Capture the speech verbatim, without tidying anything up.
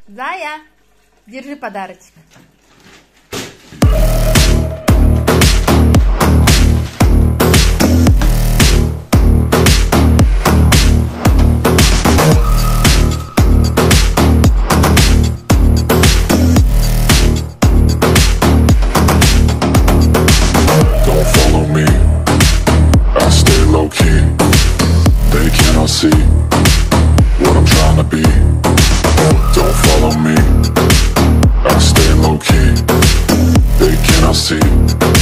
Зая, держи подарочек. See what I'm trying to be. Don't follow me. I stay low key. They cannot see